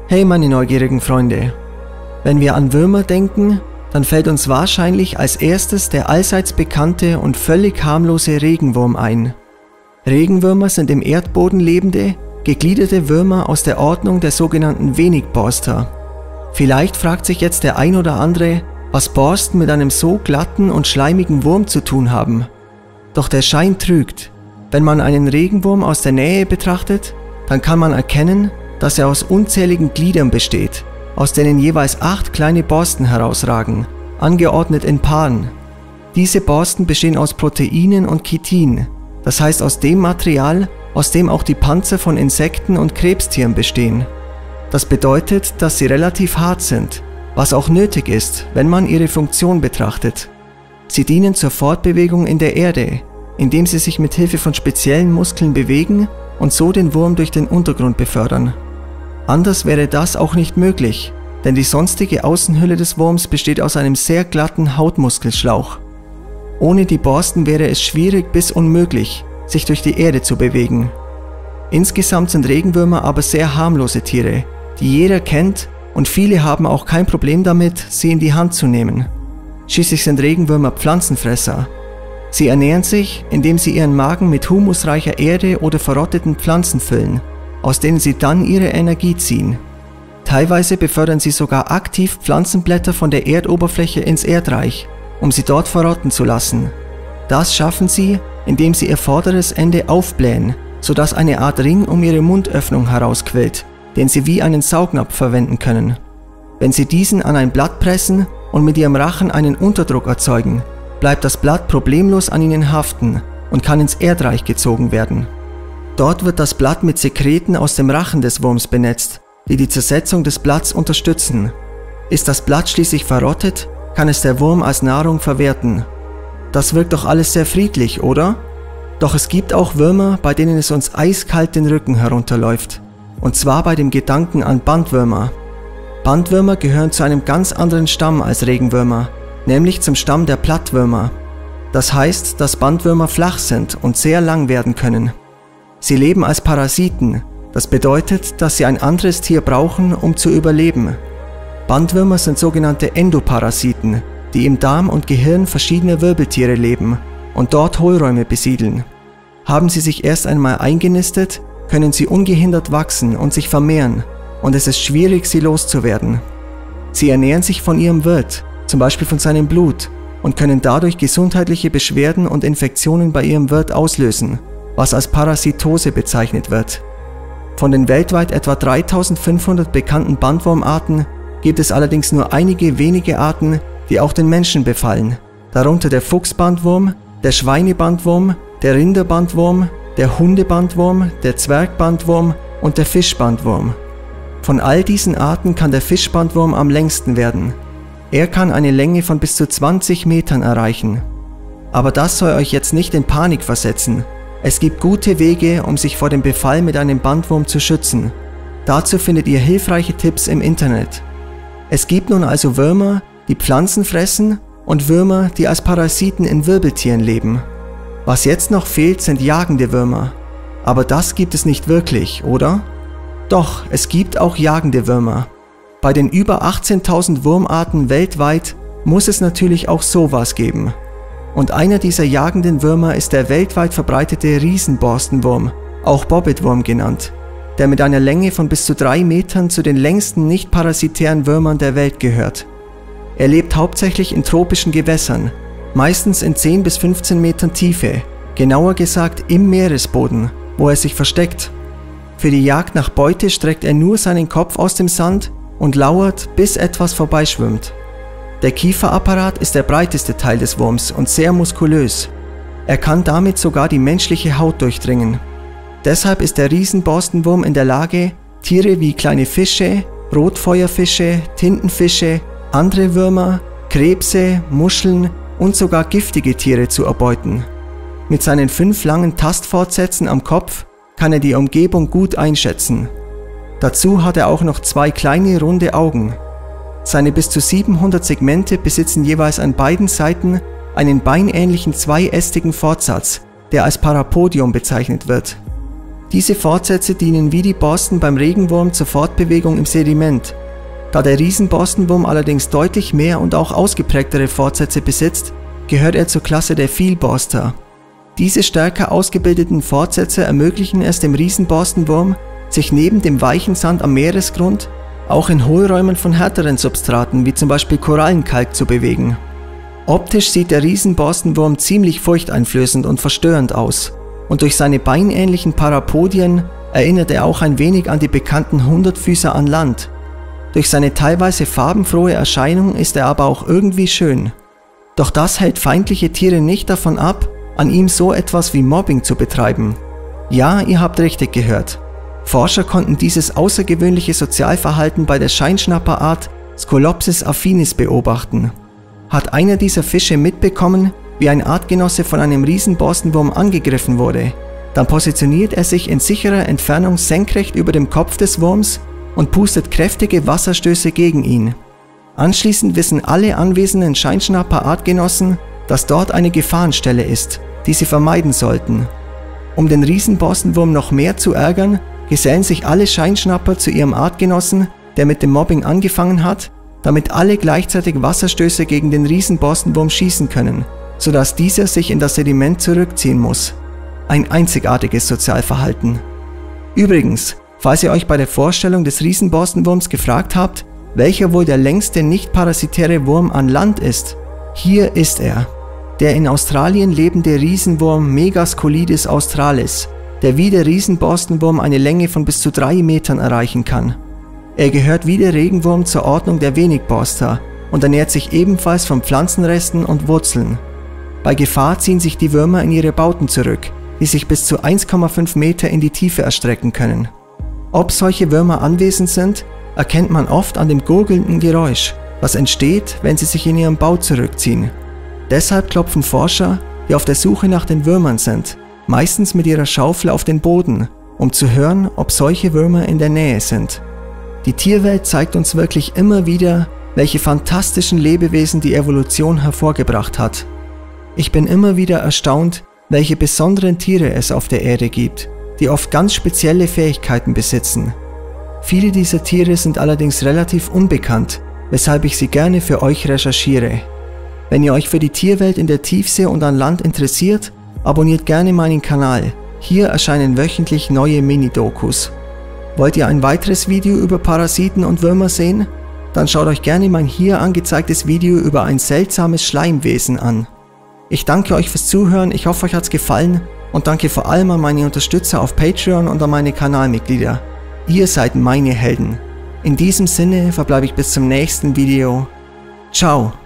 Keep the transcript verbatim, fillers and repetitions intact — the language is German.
Hey meine neugierigen Freunde, wenn wir an Würmer denken, dann fällt uns wahrscheinlich als erstes der allseits bekannte und völlig harmlose Regenwurm ein. Regenwürmer sind im Erdboden lebende, gegliederte Würmer aus der Ordnung der sogenannten Wenigborster. Vielleicht fragt sich jetzt der ein oder andere, was Borsten mit einem so glatten und schleimigen Wurm zu tun haben. Doch der Schein trügt. Wenn man einen Regenwurm aus der Nähe betrachtet, dann kann man erkennen, dass er aus unzähligen Gliedern besteht, aus denen jeweils acht kleine Borsten herausragen, angeordnet in Paaren. Diese Borsten bestehen aus Proteinen und Chitin, das heißt aus dem Material, aus dem auch die Panzer von Insekten und Krebstieren bestehen. Das bedeutet, dass sie relativ hart sind, was auch nötig ist, wenn man ihre Funktion betrachtet. Sie dienen zur Fortbewegung in der Erde, indem sie sich mit Hilfe von speziellen Muskeln bewegen und so den Wurm durch den Untergrund befördern. Anders wäre das auch nicht möglich, denn die sonstige Außenhülle des Wurms besteht aus einem sehr glatten Hautmuskelschlauch. Ohne die Borsten wäre es schwierig bis unmöglich, sich durch die Erde zu bewegen. Insgesamt sind Regenwürmer aber sehr harmlose Tiere, die jeder kennt, und viele haben auch kein Problem damit, sie in die Hand zu nehmen. Schließlich sind Regenwürmer Pflanzenfresser. Sie ernähren sich, indem sie ihren Magen mit humusreicher Erde oder verrotteten Pflanzen füllen, aus denen sie dann ihre Energie ziehen. Teilweise befördern sie sogar aktiv Pflanzenblätter von der Erdoberfläche ins Erdreich, um sie dort verrotten zu lassen. Das schaffen sie, indem sie ihr vorderes Ende aufblähen, sodass eine Art Ring um ihre Mundöffnung herausquillt, den sie wie einen Saugnapf verwenden können. Wenn sie diesen an ein Blatt pressen und mit ihrem Rachen einen Unterdruck erzeugen, bleibt das Blatt problemlos an ihnen haften und kann ins Erdreich gezogen werden. Dort wird das Blatt mit Sekreten aus dem Rachen des Wurms benetzt, die die Zersetzung des Blatts unterstützen. Ist das Blatt schließlich verrottet, kann es der Wurm als Nahrung verwerten. Das wirkt doch alles sehr friedlich, oder? Doch es gibt auch Würmer, bei denen es uns eiskalt den Rücken herunterläuft. Und zwar bei dem Gedanken an Bandwürmer. Bandwürmer gehören zu einem ganz anderen Stamm als Regenwürmer, nämlich zum Stamm der Plattwürmer. Das heißt, dass Bandwürmer flach sind und sehr lang werden können. Sie leben als Parasiten, das bedeutet, dass sie ein anderes Tier brauchen, um zu überleben. Bandwürmer sind sogenannte Endoparasiten, die im Darm und Gehirn verschiedener Wirbeltiere leben und dort Hohlräume besiedeln. Haben sie sich erst einmal eingenistet, können sie ungehindert wachsen und sich vermehren, und es ist schwierig, sie loszuwerden. Sie ernähren sich von ihrem Wirt, zum Beispiel von seinem Blut, und können dadurch gesundheitliche Beschwerden und Infektionen bei ihrem Wirt auslösen, was als Parasitose bezeichnet wird. Von den weltweit etwa dreitausendfünfhundert bekannten Bandwurmarten gibt es allerdings nur einige wenige Arten, die auch den Menschen befallen, darunter der Fuchsbandwurm, der Schweinebandwurm, der Rinderbandwurm, der Hundebandwurm, der Zwergbandwurm und der Fischbandwurm. Von all diesen Arten kann der Fischbandwurm am längsten werden. Er kann eine Länge von bis zu zwanzig Metern erreichen. Aber das soll euch jetzt nicht in Panik versetzen. Es gibt gute Wege, um sich vor dem Befall mit einem Bandwurm zu schützen. Dazu findet ihr hilfreiche Tipps im Internet. Es gibt nun also Würmer, die Pflanzen fressen, und Würmer, die als Parasiten in Wirbeltieren leben. Was jetzt noch fehlt, sind jagende Würmer. Aber das gibt es nicht wirklich, oder? Doch, es gibt auch jagende Würmer. Bei den über achtzehntausend Wurmarten weltweit muss es natürlich auch sowas geben. Und einer dieser jagenden Würmer ist der weltweit verbreitete Riesenborstenwurm, auch Bobbitwurm genannt, der mit einer Länge von bis zu drei Metern zu den längsten nicht-parasitären Würmern der Welt gehört. Er lebt hauptsächlich in tropischen Gewässern, meistens in zehn bis fünfzehn Metern Tiefe, genauer gesagt im Meeresboden, wo er sich versteckt. Für die Jagd nach Beute streckt er nur seinen Kopf aus dem Sand und lauert, bis etwas vorbeischwimmt. Der Kieferapparat ist der breiteste Teil des Wurms und sehr muskulös. Er kann damit sogar die menschliche Haut durchdringen. Deshalb ist der Riesenborstenwurm in der Lage, Tiere wie kleine Fische, Rotfeuerfische, Tintenfische, andere Würmer, Krebse, Muscheln und sogar giftige Tiere zu erbeuten. Mit seinen fünf langen Tastfortsätzen am Kopf kann er die Umgebung gut einschätzen. Dazu hat er auch noch zwei kleine runde Augen. Seine bis zu siebenhundert Segmente besitzen jeweils an beiden Seiten einen beinähnlichen zweiästigen Fortsatz, der als Parapodium bezeichnet wird. Diese Fortsätze dienen wie die Borsten beim Regenwurm zur Fortbewegung im Sediment. Da der Riesenborstenwurm allerdings deutlich mehr und auch ausgeprägtere Fortsätze besitzt, gehört er zur Klasse der Vielborster. Diese stärker ausgebildeten Fortsätze ermöglichen es dem Riesenborstenwurm, sich neben dem weichen Sand am Meeresgrund auch in Hohlräumen von härteren Substraten wie zum Beispiel Korallenkalk zu bewegen. Optisch sieht der Riesenborstenwurm ziemlich furchteinflößend und verstörend aus, und durch seine beinähnlichen Parapodien erinnert er auch ein wenig an die bekannten Hundertfüßer an Land. Durch seine teilweise farbenfrohe Erscheinung ist er aber auch irgendwie schön. Doch das hält feindliche Tiere nicht davon ab, an ihm so etwas wie Mobbing zu betreiben. Ja, ihr habt richtig gehört. Forscher konnten dieses außergewöhnliche Sozialverhalten bei der Scheinschnapperart Scoliopsis affinis beobachten. Hat einer dieser Fische mitbekommen, wie ein Artgenosse von einem Riesenborstenwurm angegriffen wurde, dann positioniert er sich in sicherer Entfernung senkrecht über dem Kopf des Wurms und pustet kräftige Wasserstöße gegen ihn. Anschließend wissen alle anwesenden Scheinschnapper-Artgenossen, dass dort eine Gefahrenstelle ist, die sie vermeiden sollten. Um den Riesenborstenwurm noch mehr zu ärgern, gesellen sich alle Scheinschnapper zu ihrem Artgenossen, der mit dem Mobbing angefangen hat, damit alle gleichzeitig Wasserstöße gegen den Riesenborstenwurm schießen können, sodass dieser sich in das Sediment zurückziehen muss. Ein einzigartiges Sozialverhalten. Übrigens, falls ihr euch bei der Vorstellung des Riesenborstenwurms gefragt habt, welcher wohl der längste nicht-parasitäre Wurm an Land ist, hier ist er. Der in Australien lebende Riesenwurm Megascolidis australis, der wie der Riesenborstenwurm eine Länge von bis zu drei Metern erreichen kann. Er gehört wie der Regenwurm zur Ordnung der Wenigborster und ernährt sich ebenfalls von Pflanzenresten und Wurzeln. Bei Gefahr ziehen sich die Würmer in ihre Bauten zurück, die sich bis zu eins Komma fünf Meter in die Tiefe erstrecken können. Ob solche Würmer anwesend sind, erkennt man oft an dem gurgelnden Geräusch, das entsteht, wenn sie sich in ihren Bau zurückziehen. Deshalb klopfen Forscher, die auf der Suche nach den Würmern sind, meistens mit ihrer Schaufel auf den Boden, um zu hören, ob solche Würmer in der Nähe sind. Die Tierwelt zeigt uns wirklich immer wieder, welche fantastischen Lebewesen die Evolution hervorgebracht hat. Ich bin immer wieder erstaunt, welche besonderen Tiere es auf der Erde gibt, die oft ganz spezielle Fähigkeiten besitzen. Viele dieser Tiere sind allerdings relativ unbekannt, weshalb ich sie gerne für euch recherchiere. Wenn ihr euch für die Tierwelt in der Tiefsee und an Land interessiert, abonniert gerne meinen Kanal. Hier erscheinen wöchentlich neue Mini-Dokus. Wollt ihr ein weiteres Video über Parasiten und Würmer sehen? Dann schaut euch gerne mein hier angezeigtes Video über ein seltsames Schleimwesen an. Ich danke euch fürs Zuhören, ich hoffe euch hat's gefallen und danke vor allem an meine Unterstützer auf Patreon und an meine Kanalmitglieder. Ihr seid meine Helden. In diesem Sinne verbleibe ich bis zum nächsten Video. Ciao!